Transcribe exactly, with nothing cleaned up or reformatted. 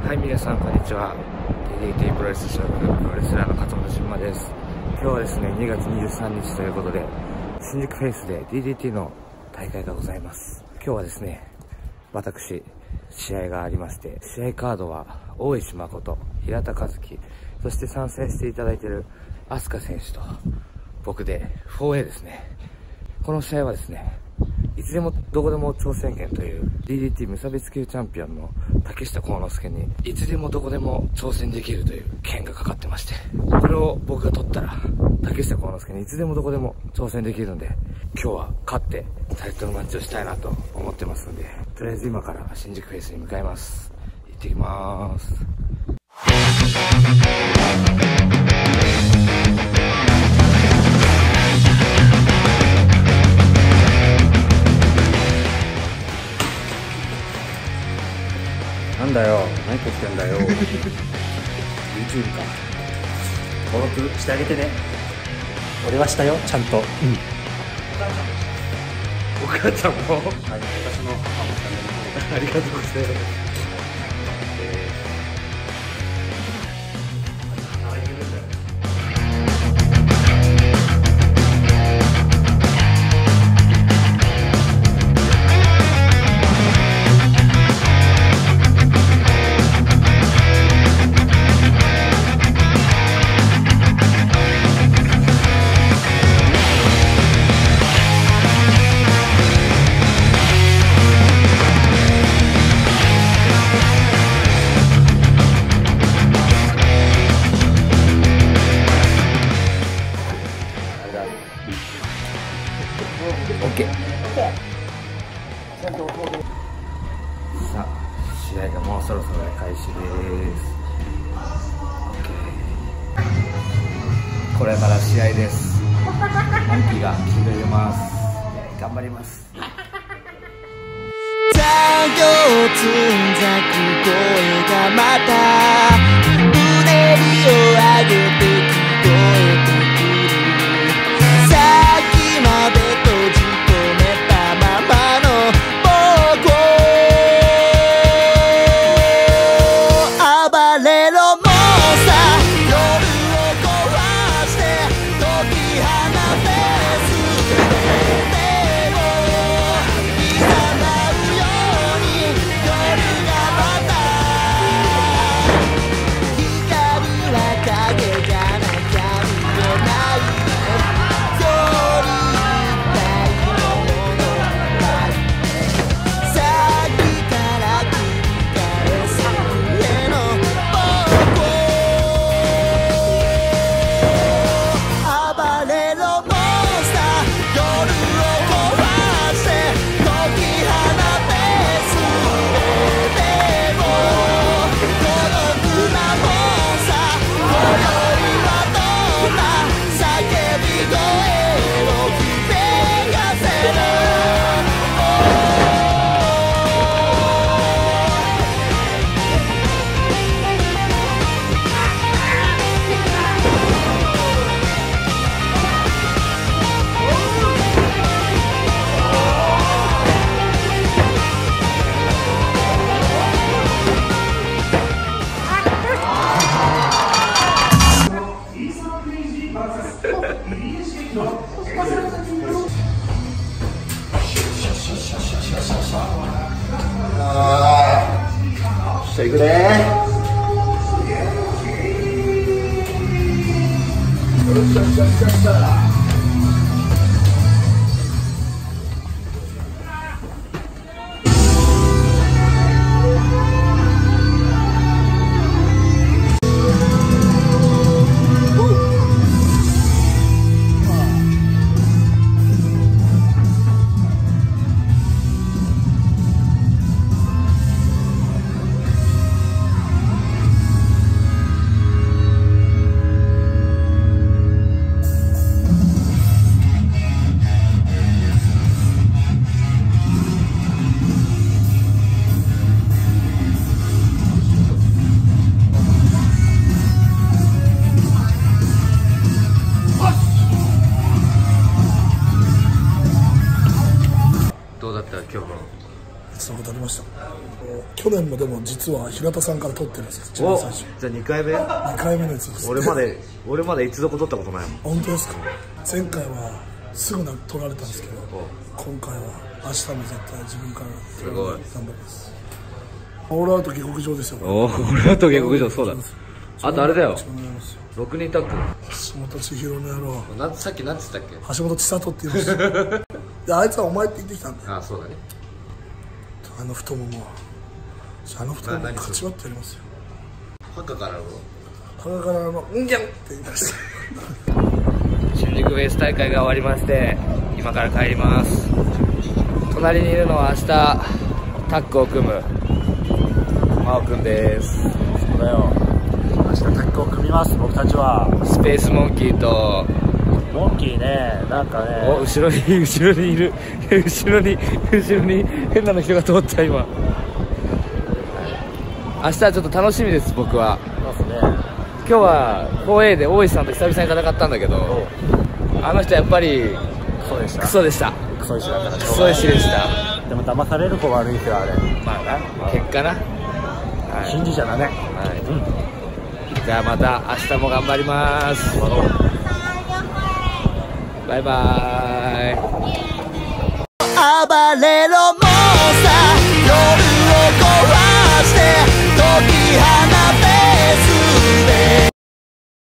はい、皆さんこんにちは。 ディーディーティー プロレス所属プロレスラーの勝本純馬です。今日はですね、にがつにじゅうさんにちということで、新宿フェイスで ディーディーティー の大会がございます。今日はですね、私試合がありまして、試合カードは大石誠、平田和樹、そして参戦していただいている飛鳥選手と僕で フォーエー ですね。この試合はですね、いつでもどこでも挑戦権という ディーディーティー 無差別級チャンピオンの竹下幸之助にいつでもどこでも挑戦できるという権がかかってまして、これを僕が取ったら竹下幸之助にいつでもどこでも挑戦できるんで、今日は勝ってタイトルマッチをしたいなと思ってますんで、とりあえず今から新宿フェイスに向かいます。行ってきまーす。なんだよ、何撮ってんだよ。YouTube か。登録してあげてね。 俺はしたよ、ちゃんと。うん。 お母ちゃんも。はい、 私の母もしたんだけど。 ありがとうございます。さあ、試合がもうそろそろ開始です。これから試合です。モンキーが決めます。頑張ります。 残業つんざく声がまたうねりを上げて聞こえてくる。さっきまで閉じ込めたままの僕を暴れろモンスター、夜を壊して解き放て全てをいざなうように夜がまた光は影じゃなきゃ見えない通りたいものないさっきから繰り返す上の僕暴れろモンスター、夜を壊して解き放て全てを孤独なモンスター、今宵はどんな叫び声を響かせる。 じゃあ行くね。 去年もでも実は平田さんから取ってるんですよ、一番最初。 じゃあにかいめ。 にかいめのやつです。 俺まで俺まで一度も取ったことないもん。 本当ですか。前回はすぐな取られたんですけど、今回は明日も絶対自分からすごい頑張ります。オールアウト下克上ですよ。 おお、オールアウト下克上。そうだ。あとあれだよ、ろくにんタッグ。 橋本千尋の野郎。 なんさっきなんつったっけ。 橋本千里って言いましたであいつはお前って言ってきたんだよ。 ああ、そうだね。 あの太ももはあの太もも勝ち割ってやりますよ。 赤からの赤からのうんぎゃんって言いました新宿ベース大会が終わりまして、今から帰ります。隣にいるのは明日タッグを組む真央くんです。 そうだよ、明日タッグを組みます。僕たちはスペースモンキーとモンキーね、なんかね、 お、後ろに後ろにいる後ろに後ろに変なの人が通った。今明日はちょっと楽しみです。僕はますね。 今日は フォーエー で大石さんと久々に戦ったんだけど、あの人やっぱりクソでしたクソでしたクソ石だからクソ石でした。 でも騙される子悪いですよ、あれ。 まあな、結果な、はい、 信じちゃダメ。 はい、うん、じゃあまた明日も頑張ります。バイバーイ。 暴れろも